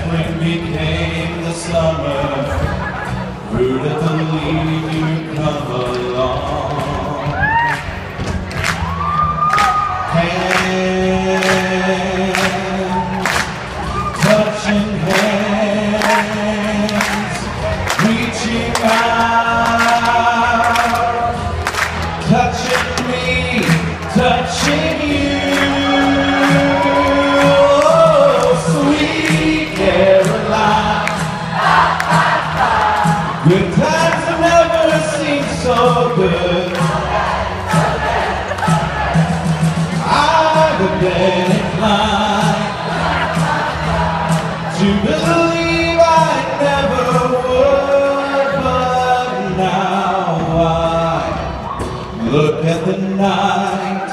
spring became the summer, who to believe you come along? Hands, touching hands, reaching out, touching me, touching you. Good times have never seemed so good. I've been inclined to believe I never would, but now I look at the night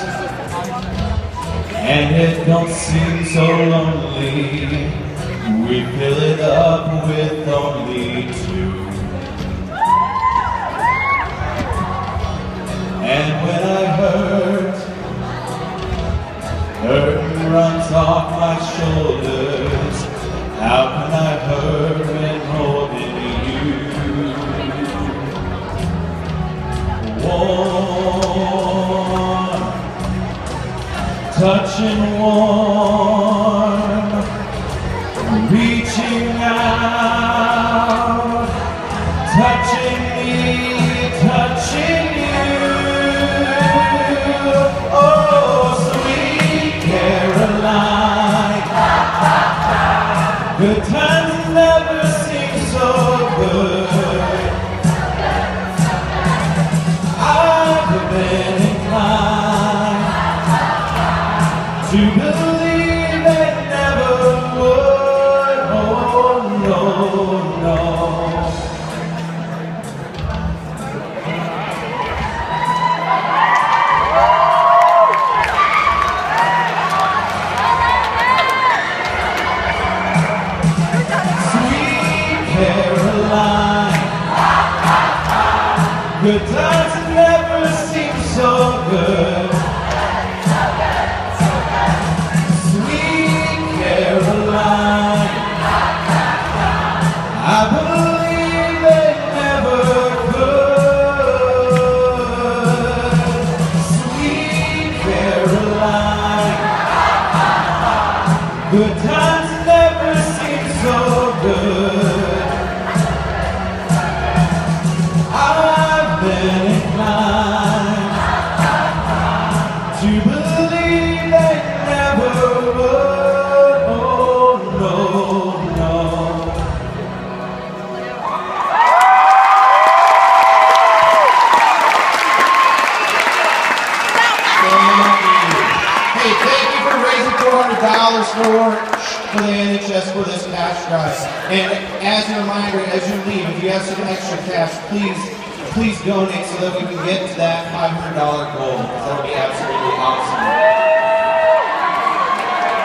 and it don't seem so lonely. We fill it up with only two. And when I hurt runs off my shoulders, how can I hurt when holding you? Warm, touching warm, reaching out, touching me, touching you. Good times never seem so good. I've been inclined to believe they never would. Oh no, no. Caroline, good times never seem so good. Sweet Caroline, I believe they never could. Sweet Caroline, good times never seem so good. To believe they never would. Oh no, no. Hey, thank you for raising $400 for the NHS for this cash prize. And as a reminder, as you leave, if you have some extra cash, please donate so that we can get to that $500 goal. That would be absolutely awesome.